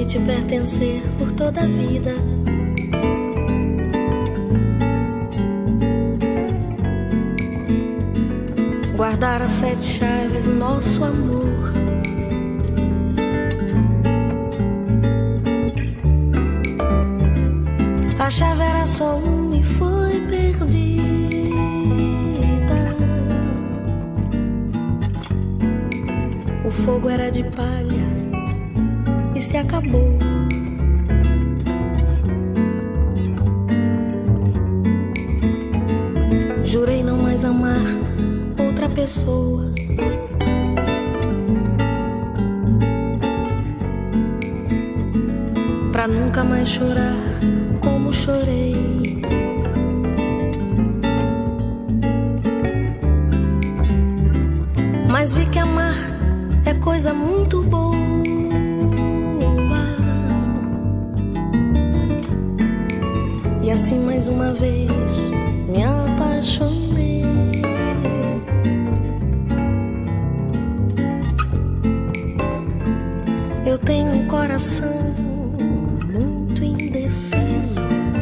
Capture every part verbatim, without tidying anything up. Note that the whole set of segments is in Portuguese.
te pertencer por toda a vida. Guardar as sete chaves do nosso amor. A chave era só uma e foi perdida. O fogo era de palha e se acabou. Jurei não mais amar outra pessoa. Pra nunca mais chorar como chorei. Mas vi que amar é coisa muito boa. E assim mais uma vez me apaixonei. Eu tenho um coração muito indeciso.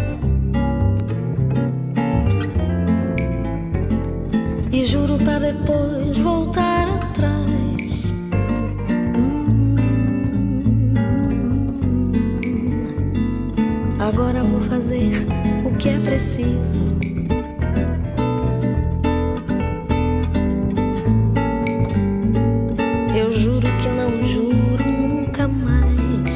E juro pra depois voltar atrás. hum, Agora vou fazer o que é preciso. Eu juro que não juro nunca mais.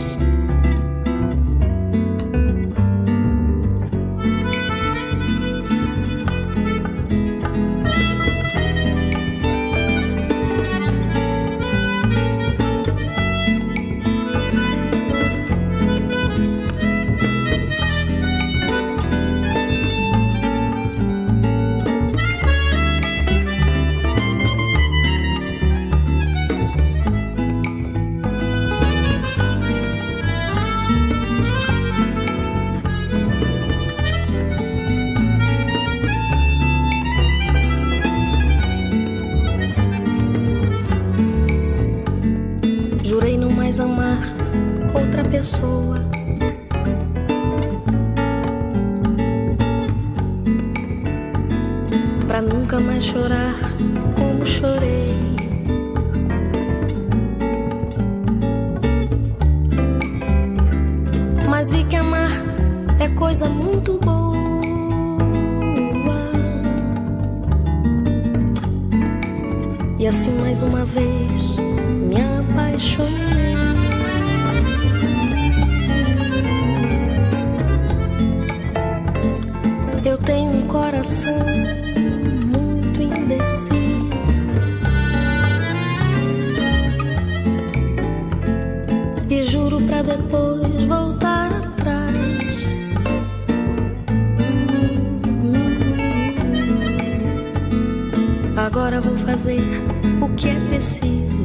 Jurei não mais amar outra pessoa. Pra nunca mais chorar como chorei. Mas vi que amar é coisa muito boa. E assim mais uma vez me apaixonei. Eu tenho um coração muito indeciso. E juro pra depois voltar atrás. Agora vou fazer o que é preciso.